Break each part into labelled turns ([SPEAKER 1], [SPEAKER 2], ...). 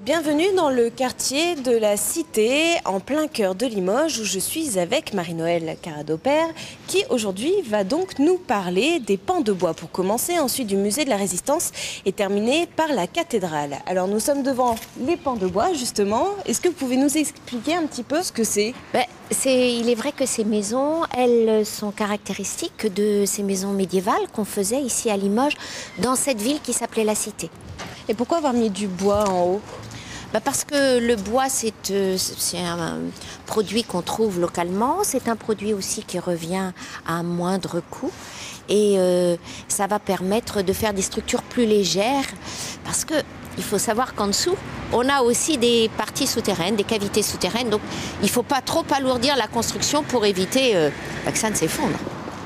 [SPEAKER 1] Bienvenue dans le quartier de la Cité, en plein cœur de Limoges, où je suis avec Marie-Noëlle Caradopère, qui aujourd'hui va donc nous parler des pans de bois pour commencer, ensuite du musée de la Résistance et terminer par la cathédrale. Alors nous sommes devant les pans de bois justement. Est-ce que vous pouvez nous expliquer un petit peu ce que c'est?
[SPEAKER 2] Il est vrai que ces maisons, elles sont caractéristiques de ces maisons médiévales qu'on faisait ici à Limoges, dans cette ville qui s'appelait la Cité.
[SPEAKER 1] Et pourquoi avoir mis du bois en haut?
[SPEAKER 2] Parce que le bois, c'est un produit qu'on trouve localement. C'est un produit aussi qui revient à un moindre coût. Et ça va permettre de faire des structures plus légères. Parce qu'il faut savoir qu'en dessous, on a aussi des parties souterraines, des cavités souterraines. Donc il ne faut pas trop alourdir la construction pour éviter que ça ne s'effondre.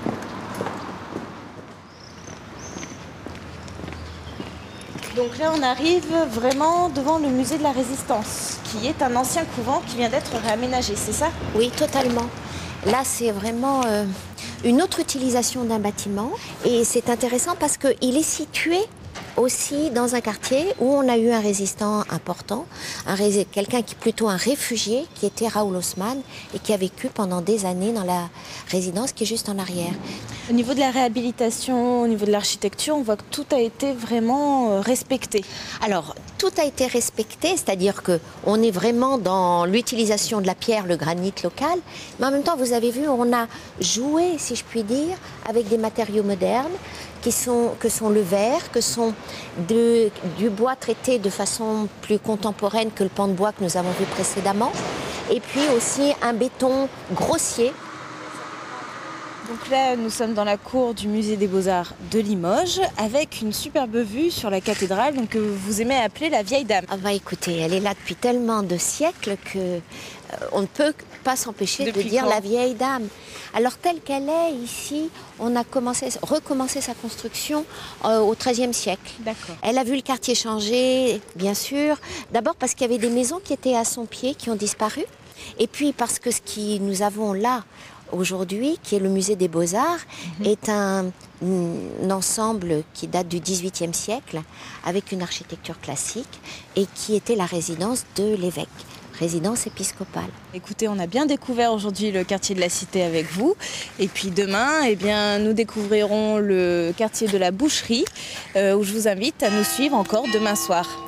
[SPEAKER 1] Donc là, on arrive vraiment devant le musée de la Résistance, qui est un ancien couvent qui vient d'être réaménagé, c'est ça?
[SPEAKER 2] Oui, totalement. Là, c'est vraiment une autre utilisation d'un bâtiment. Et c'est intéressant parce qu'il est situé aussi dans un quartier où on a eu un résistant important, quelqu'un qui est plutôt un réfugié, qui était Raoul Haussmann et qui a vécu pendant des années dans la résidence qui est juste en arrière.
[SPEAKER 1] Au niveau de la réhabilitation, au niveau de l'architecture, on voit que tout a été vraiment respecté.
[SPEAKER 2] Alors, tout a été respecté, c'est-à-dire qu'on est vraiment dans l'utilisation de la pierre, le granit local, mais en même temps, vous avez vu, on a joué, si je puis dire, avec des matériaux modernes, que sont le verre, que sont du bois traité de façon plus contemporaine que le pan de bois que nous avons vu précédemment, et puis aussi un béton grossier.
[SPEAKER 1] Donc là, nous sommes dans la cour du musée des Beaux-Arts de Limoges, avec une superbe vue sur la cathédrale, donc, que vous aimez appeler la Vieille Dame.
[SPEAKER 2] Ah écoutez, elle est là depuis tellement de siècles que on ne peut pas s'empêcher de dire la Vieille Dame. Alors telle qu'elle est ici, on a recommencé sa construction au XIIIe siècle. Elle a vu le quartier changer, bien sûr. D'abord parce qu'il y avait des maisons qui étaient à son pied, qui ont disparu. Et puis parce que ce que nous avons là aujourd'hui, qui est le musée des Beaux-Arts, est un ensemble qui date du XVIIIe siècle, avec une architecture classique, et qui était la résidence de l'évêque. Résidence épiscopale.
[SPEAKER 1] Écoutez, on a bien découvert aujourd'hui le quartier de la Cité avec vous. Et puis demain, nous découvrirons le quartier de la Boucherie, où je vous invite à nous suivre encore demain soir.